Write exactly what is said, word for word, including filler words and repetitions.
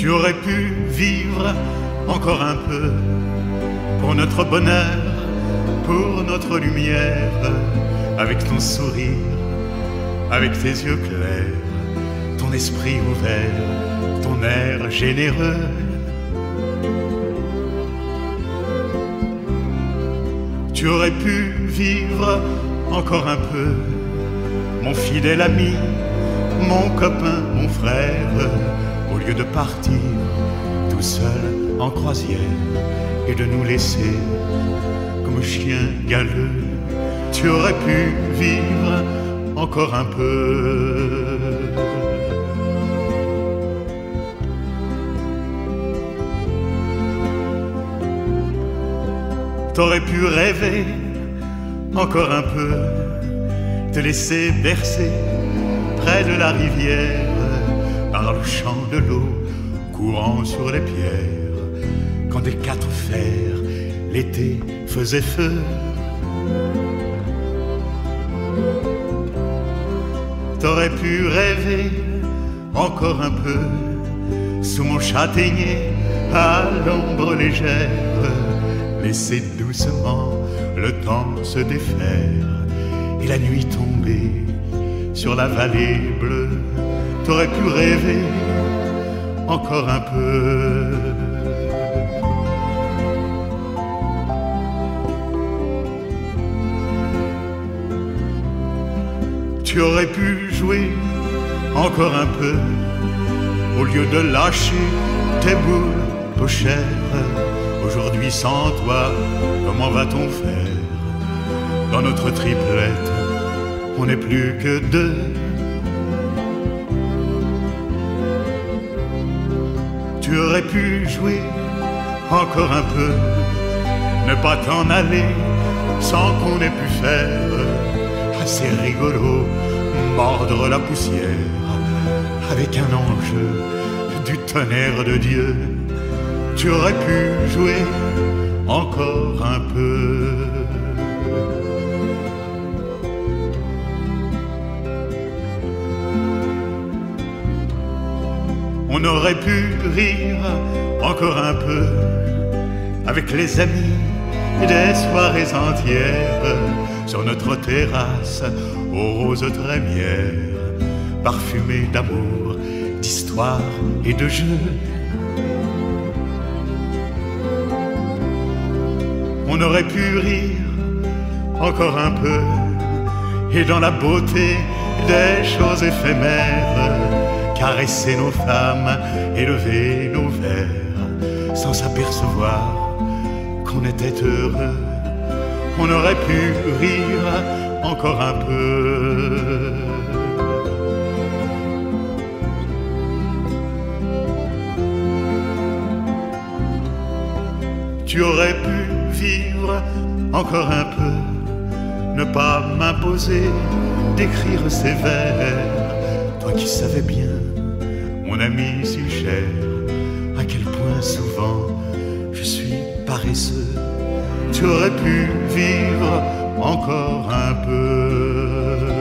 Tu aurais pu vivre encore un peu pour notre bonheur, pour notre lumière, avec ton sourire, avec tes yeux clairs, ton esprit ouvert, ton air généreux. Tu aurais pu vivre encore un peu, mon fidèle ami, mon copain, mon frère, au lieu de partir tout seul en croisière et de nous laisser comme chiens galeux. Tu aurais pu vivre encore un peu. T'aurais pu rêver encore un peu, te laisser bercer près de la rivière, par le chant de l'eau courant sur les pierres, quand des quatre fers l'été faisaient feu. T'aurais pu rêver encore un peu, sous mon châtaignier à l'ombre légère, laisser doucement le temps se défaire et la nuit tomber sur la vallée bleue. T'aurais pu rêver encore un peu. Tu aurais pu jouer encore un peu, au lieu de lâcher tes boules pochères. Aujourd'hui sans toi, comment va-t-on faire? Dans notre triplette, on n'est plus que deux. Tu aurais pu jouer encore un peu, ne pas t'en aller sans qu'on ait pu faire assez rigolo, mordre la poussière avec un enjeu du tonnerre de Dieu. Tu aurais pu jouer encore un peu. On aurait pu rire encore un peu avec les amis des soirées entières sur notre terrasse aux roses trémières, parfumées d'amour, d'histoire et de jeu. On aurait pu rire encore un peu et dans la beauté des choses éphémères, caresser nos femmes, élever nos verres, sans s'apercevoir qu'on était heureux. On aurait pu rire encore un peu. Tu aurais pu vivre encore un peu, ne pas m'imposer d'écrire ces vers. Toi qui savais bien, mon ami si cher, à quel point souvent je suis paresseux. Tu aurais pu vivre encore un peu.